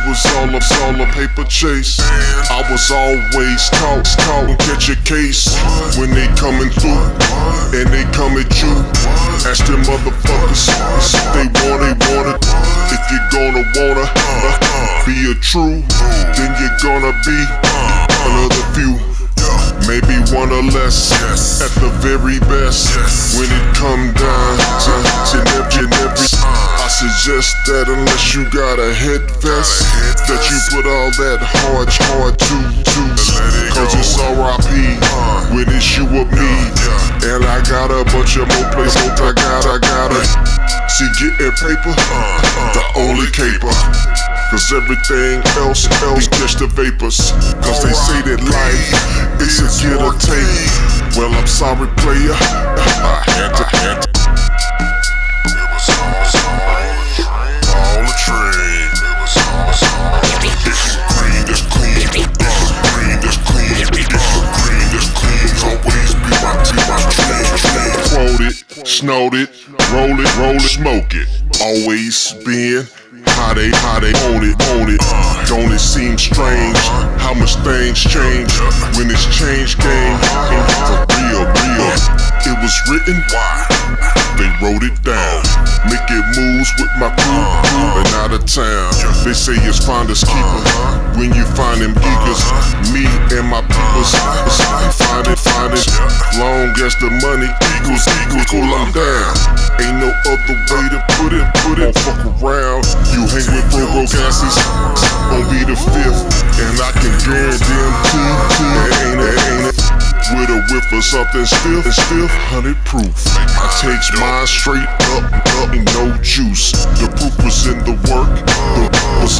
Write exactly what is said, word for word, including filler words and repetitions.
it was all a, all a paper chase. I was always caught, caught and catch a case. When they coming through, and they come at you, ask them motherfuckers if they want, they want it. If you're gonna wanna uh, be a true, then you're gonna be one of the few. Maybe one or less, at the very best. When it come down to, to every, every I suggest that unless you got a head vest, that you put all that hard, hard to, to cause it's R I P when it's you or me. And I got a bunch of more places I got, I gotta see getting paper, the only caper. Cause everything else, else catch the vapors. Cause they say that life is a give or take. Well, I'm sorry, player, I had to, had to. It was all, all a train. It was all, if you green, that's clean. If you green, that's clean. If you green, that's clean. Always be my, be my dream. Quote it, snowed it, roll it, roll it, smoke it. Always been how they, how they own it, own it. Don't it seem strange how much things change when it's change game? For real, real. It was written, they wrote it down. Making moves with my crew, and out of town. They say it's finders keepers. When you find them geekers, me and my peoples, find it, find it. Long as the money equals, equals, cool, I'm down. Ain't no other way to put it, put it. Don't fuck around. You hang with broke asses, gon' be the fifth, and I can guarantee that ain't it, ain't it. With a whiff or something still, and still hundred proof. I takes mine straight up, up, no juice. The proof was in the work, the was